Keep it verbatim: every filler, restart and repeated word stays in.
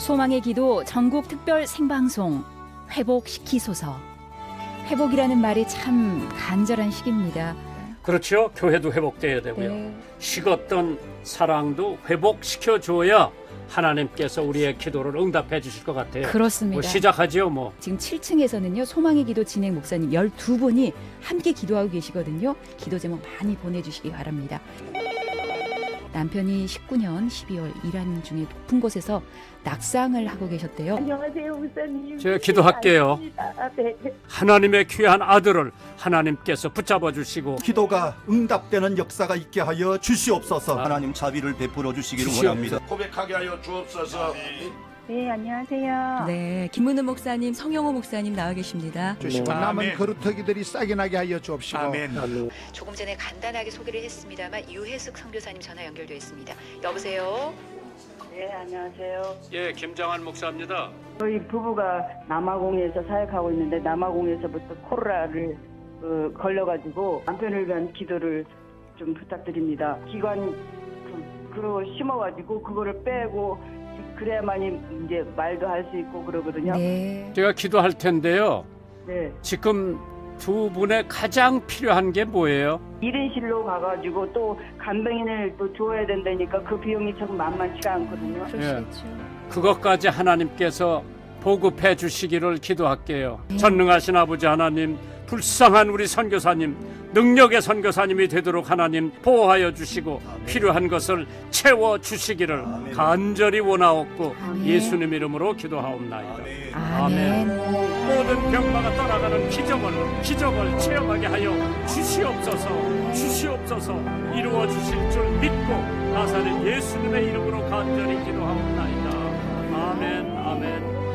소망의 기도 전국 특별 생방송 회복시키소서. 회복이라는 말이 참 간절한 시기입니다. 그렇죠. 교회도 회복돼야 되고요. 네. 식었던 사랑도 회복시켜줘야 하나님께서 우리의 기도를 응답해 주실 것 같아요. 그렇습니다. 뭐 시작하죠 뭐. 지금 칠 층에서는요. 소망의 기도 진행 목사님 열두 분이 함께 기도하고 계시거든요. 기도 제목 많이 보내주시기 바랍니다. 남편이 십구 년 십이월 일하는 중에 높은 곳에서 낙상을 하고 계셨대요. 안녕하세요, 목사님. 제가 기도할게요. 아, 네. 하나님의 귀한 아들을 하나님께서 붙잡아 주시고 기도가 응답되는 역사가 있게 하여 주시옵소서. 하나님 자비를 베풀어 주시기를 주시옵소서. 원합니다. 고백하게 하여 주옵소서. 네, 안녕하세요. 네, 김문우 목사님, 성영호 목사님 나와 계십니다. 주시고 네. 남은 아멘. 거루터기들이 싸게 나게 하여 주옵시고 아멘. 조금 전에 간단하게 소개를 했습니다만 유혜숙 선교사님 전화 연결되어 있습니다. 여보세요. 네, 안녕하세요. 예, 김장한 목사입니다. 저희 부부가 남아공에서 사역하고 있는데 남아공에서부터 코로나를 어, 걸려가지고 남편을 위한 기도를 좀 부탁드립니다. 기관 그, 그거 심어가지고 그거를 빼고 그래야만이 이제 말도 할 수 있고 그러거든요. 네. 제가 기도할 텐데요. 네. 지금 두 분의 가장 필요한 게 뭐예요? 일 인실로 가가지고 또 간병인을 또 줘야 된다니까 그 비용이 참 만만치가 않거든요. 그러시겠죠. 그것까지 하나님께서 보급해 주시기를 기도할게요. 전능하신 아버지 하나님, 불쌍한 우리 선교사님, 능력의 선교사님이 되도록 하나님 보호하여 주시고 필요한 것을 채워 주시기를 간절히 원하옵고 아멘. 예수님 이름으로 기도하옵나이다. 아멘. 모든 병마가 떠나가는 기적을 기적을 체험하게 하여 주시옵소서. 주시옵소서. 이루어 주실 줄 믿고 나사렛 예수님의 이름으로 간절히 기도하옵나이다. 아멘. 아멘.